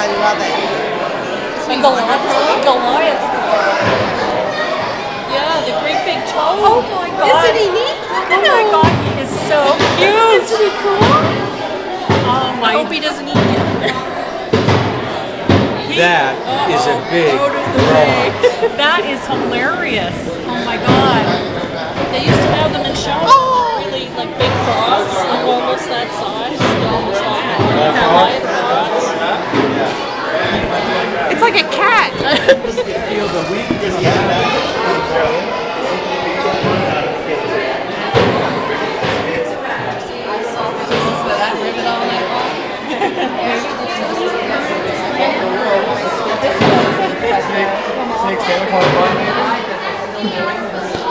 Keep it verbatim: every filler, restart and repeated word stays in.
love it. And Goliath. Goliath. Yeah, the great big toe. Oh my god. Isn't he neat? Oh my god, he is so cute. Isn't he cool? Oh my. I hope he doesn't eat you. That is a big Out of the way. That is hilarious. Oh my god. They used to have them in shows. Oh. Really like big frogs, like almost that size. They almost all had Goliath frogs. It's like a cat. That rivet all night long. Snake Santa Claus.